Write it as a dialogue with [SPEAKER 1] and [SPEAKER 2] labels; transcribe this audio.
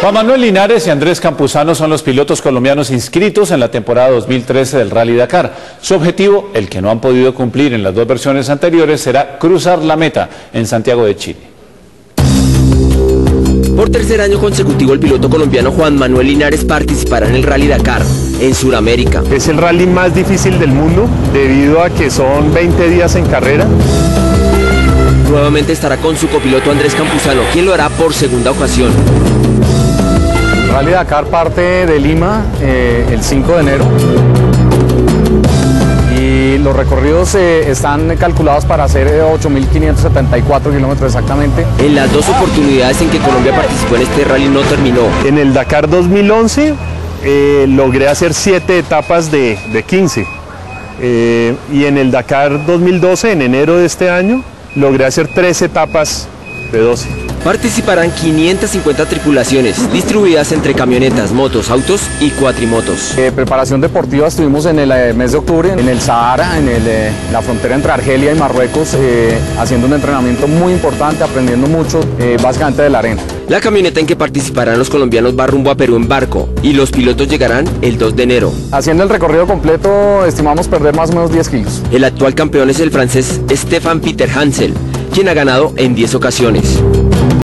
[SPEAKER 1] Juan Manuel Linares y Andrés Campuzano son los pilotos colombianos inscritos en la temporada 2013 del Rally Dakar. Su objetivo, el que no han podido cumplir en las dos versiones anteriores, será cruzar la meta en Santiago de Chile.
[SPEAKER 2] Por tercer año consecutivo, el piloto colombiano Juan Manuel Linares participará en el Rally Dakar, en Sudamérica.
[SPEAKER 3] Es el rally más difícil del mundo, debido a que son 20 días en carrera.
[SPEAKER 2] Nuevamente estará con su copiloto Andrés Campuzano, quien lo hará por segunda ocasión.
[SPEAKER 4] El Rally Dakar parte de Lima el 5 de enero. Y los recorridos están calculados para hacer 8.574 kilómetros exactamente.
[SPEAKER 2] En las dos oportunidades en que Colombia participó en este rally no terminó.
[SPEAKER 3] En el Dakar 2011 logré hacer 7 etapas de 15. Y en el Dakar 2012, en enero de este año, logré hacer 3 etapas de 12.
[SPEAKER 2] Participarán 550 tripulaciones, distribuidas entre camionetas, motos, autos y cuatrimotos.
[SPEAKER 4] Preparación deportiva estuvimos en el mes de octubre en el Sahara, en la frontera entre Argelia y Marruecos, haciendo un entrenamiento muy importante, aprendiendo mucho, básicamente de la arena.
[SPEAKER 2] La camioneta en que participarán los colombianos va rumbo a Perú en barco y los pilotos llegarán el 2 de enero.
[SPEAKER 4] Haciendo el recorrido completo estimamos perder más o menos 10 kilos.
[SPEAKER 2] El actual campeón es el francés Stefan Peter Hansel, quien ha ganado en 10 ocasiones.